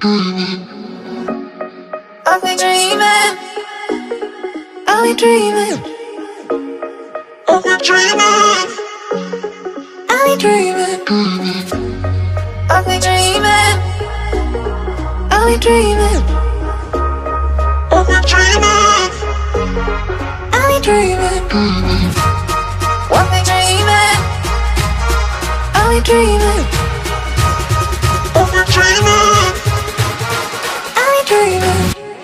I'll be dreaming, I'll be dreaming, I'll be dreaming, I'll be dreaming, I'll be dreaming, I'll be dreaming, I'll be dreaming, I'll be dreaming, I'll be dreaming, I'll be dreaming, I'll be dreaming, I'll be dreaming.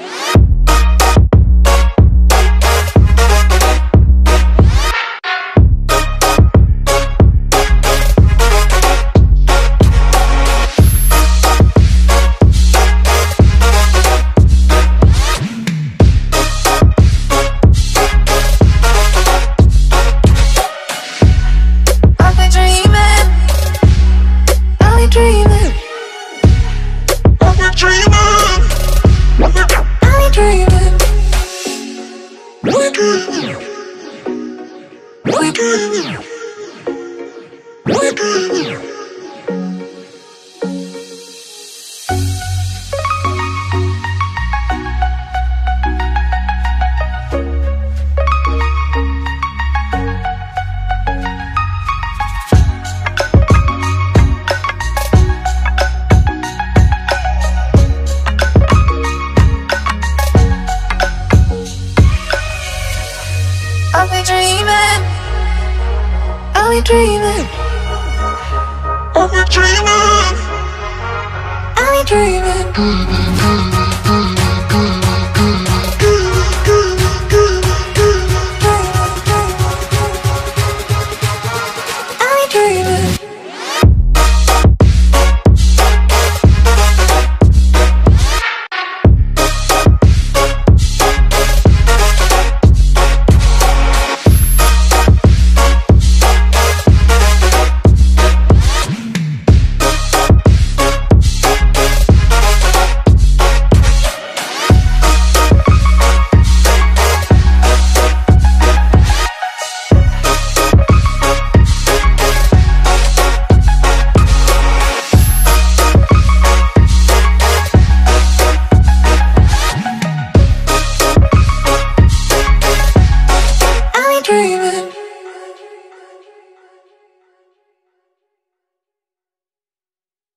I'll be dreaming, I'll be dreaming, I'll be dreaming, I'll be dreaming.